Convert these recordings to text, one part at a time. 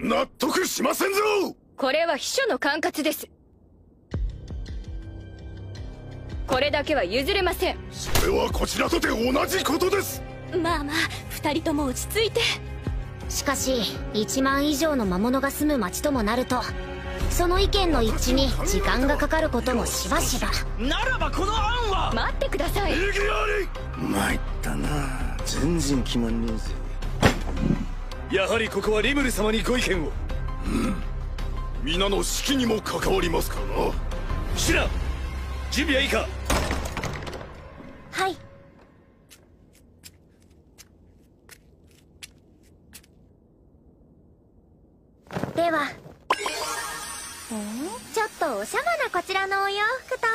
納得しませんぞ。 これは秘書の管轄です。これだけは譲れません。 それはこちらとて同じことです。 まあまあ、二人とも落ち着いて。 しかし1万以上の魔物が住む町ともなると、その意見の一致に時間がかかることもしばしば。 ならばこの案は。 待ってください。 異議あり。 参ったな。全然決まんねえぜ。 やはりここはリムル様にご意見を。皆の士気にも関わりますからな。シラ、準備はいいか。 はい。ではちょっとおしゃれなこちらのお洋服と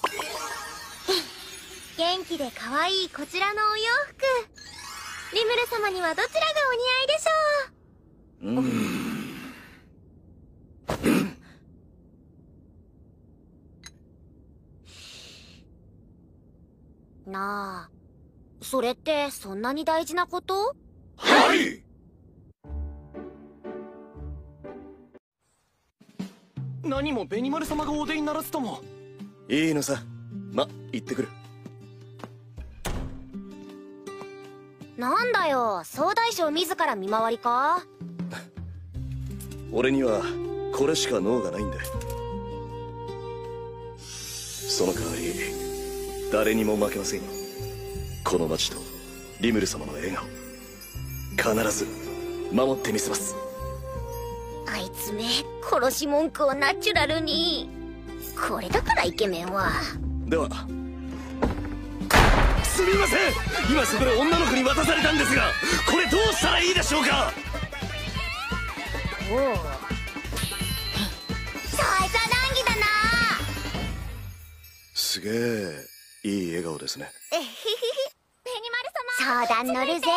元気で可愛いこちらのお洋服、リムル様にはどちらがお似合いでしょう。なあ、それってそんなに大事なこと？ はい。 何もベニマル様がお出にならずとも。 いいのさ。ま、行ってくる。 なんだよ、総大将自ら見回りか？ 俺にはこれしか能がないんだ。その代わり誰にも負けませんよ。この町とリムル様の笑顔、必ず守ってみせます。 あいつめ、殺し文句をナチュラルに。これだからイケメンは。 では。すみません、今そこで女の子に渡されたんですが、これどうしたらいいでしょうか。 おお、そいつは難儀だな。 すげえいい笑顔ですね。 えへへへ、ベニマル様、相談乗るぜ。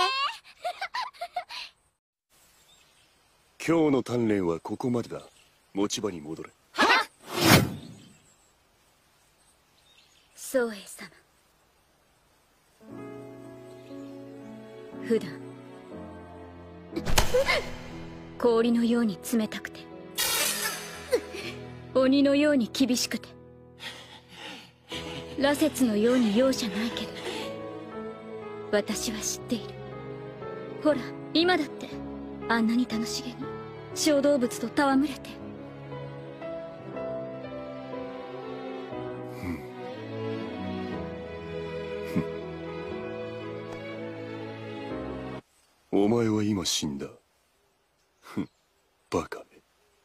今日の鍛錬はここまでだ。持ち場に戻れ。 はっ。宗英様、普段氷のように冷たくて鬼のように厳しくて羅刹のように容赦ないけど、私は知っている。ほら今だってあんなに楽しげに小動物と戯れて。 お前は今死んだ。ふん、バカめ。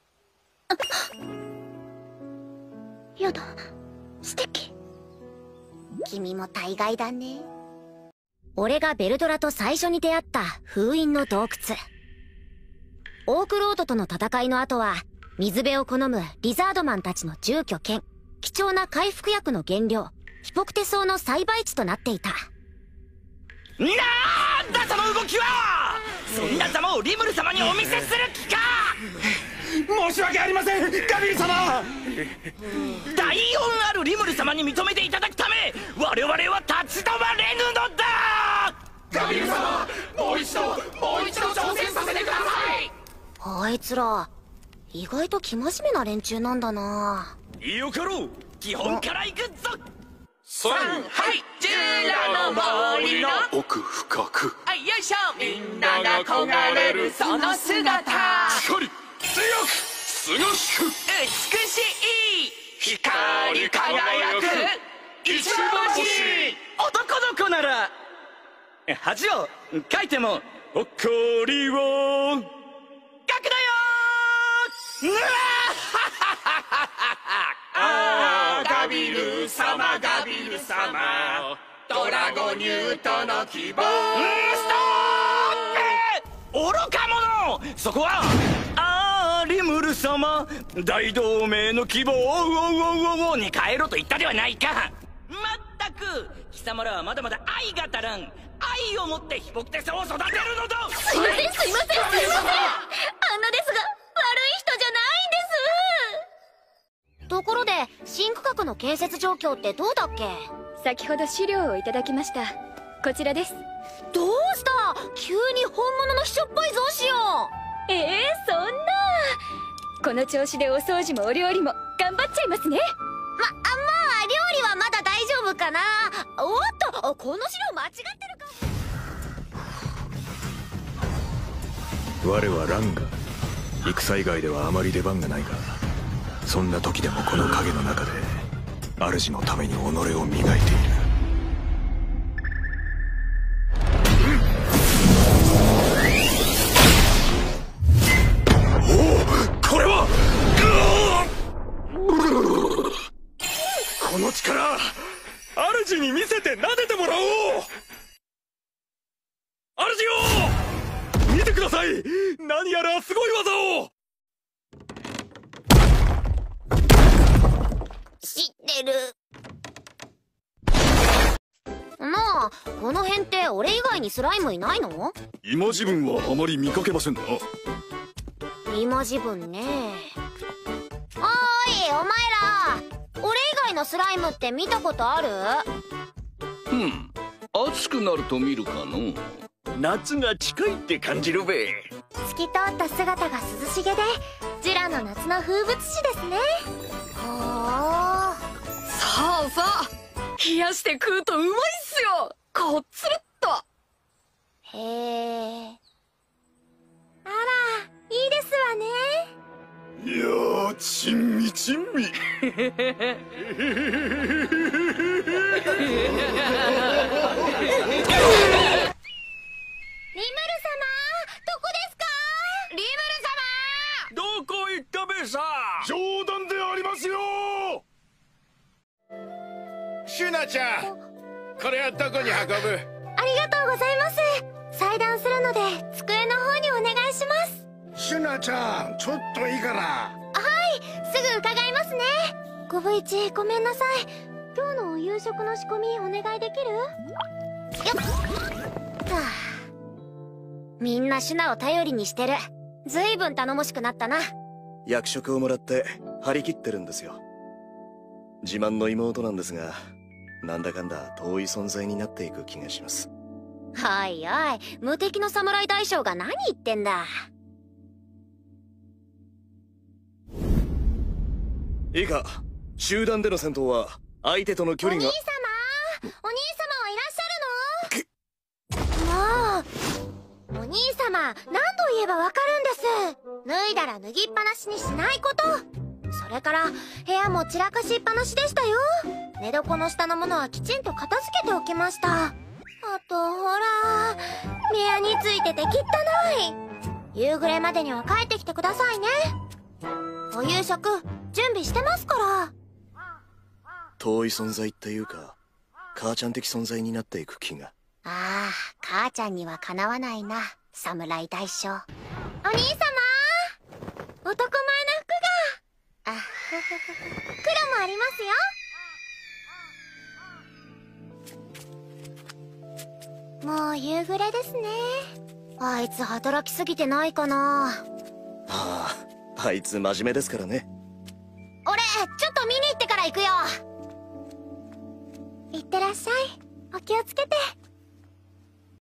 やだ、素敵。君も大概だね。俺がベルドラと最初に出会った封印の洞窟。オークロードとの戦いの後は水辺を好むリザードマンたちの住居兼貴重な回復薬の原料ヒポクテ草の栽培地となっていた。 なんだその動きは。そんなざまをリムル様にお見せする気か。申し訳ありません、ガビル様。大恩あるリムル様に認めていただくため我々は立ち止まれぬのだ。 ガビル様、もう一度挑戦させてください。 あいつら意外と生真面目な連中なんだな。 よかろう、基本から行くぞ。 はい、ジュラの森の奥深く。 よいしょ。みんなが焦がれるその姿、 光強くすがしく美しい光り輝く一番星。 男の子なら恥をかいても誇りを書くなよー。 あー、ガビル様、ガビル様、ドラゴニュートの希望。 ストップ。愚か者、そこはリムル様、大同盟の希望に変えろと言ったではないか。まったく貴様らはまだまだ愛が足らん。愛を持ってヒポクテ草を育てるのだ。 すいません、あんなですが悪い人じゃないんです。ところで新区画の建設状況ってどうだっけ？ 先ほど資料をいただきました。こちらです。 どうした？急に本物の秘書っぽい造紙を。 そんな。 この調子でお掃除もお料理も頑張っちゃいますね。 まあ料理はまだ大丈夫かな。おっと、この資料間違ってるか。 我はランガ。戦以外ではあまり出番がないが、そんな時でもこの影の中で主のために己を磨いている。 これはこの力、主に見せて撫でてもらおう。主よ、見てください。何やらすごい技を。 知ってる。なあ、この辺って俺以外にスライムいないの？ 今自分はあまり見かけませんな。 今自分ね。おーい、お前ら、俺以外のスライムって見たことある？ 暑くなると見るかの。 夏が近いって感じるべ。 透き通った姿が涼しげでジュラの夏の風物詩ですね。ほー。 そうそう、冷やして食うとうまいっすよ。こっつるっと。 へえ。あら、いいですわね。 いやー、珍味珍味。 リムル様、どこですか？リムル様、 どこ行ったべさ。 冗談でありますよ。 シュナちゃん、これはどこに運ぶ？ ありがとうございます。裁断するので机の方にお願いします。 シュナちゃん、ちょっといいかな？ はい、すぐ伺いますね。ごぶいち、ごめんなさい。今日のお夕食の仕込みお願いできる？よっ。はあ、みんなシュナを頼りにしてる。ずいぶん頼もしくなったな。 役職をもらって張り切ってるんですよ。自慢の妹なんですが、なんだかんだ遠い存在になっていく気がします。 おいおい、無敵の侍大将が何言ってんだ。 いいか、集団での戦闘は相手との距離が。 お兄様はいらっしゃるの？もう、お兄様、何度言えばわかるんです。脱いだら脱ぎっぱなしにしないこと。それから部屋も散らかしっぱなしでしたよ。寝床の下のものはきちんと片付けておきました。あとほら、部屋についてて汚い。夕暮れまでには帰ってきてくださいね。お夕食準備してますから。 遠い存在っていうか、母ちゃん的存在になっていく気が。 ああ、母ちゃんにはかなわないな、侍大将。お兄様、男前の服が。あふふふ、黒もありますよ。もう夕暮れですね。あいつ働きすぎてないかな。 はあ、あいつ真面目ですからね。 俺、ちょっと見に行ってから行くよ。いってらっしゃい。お気をつけて。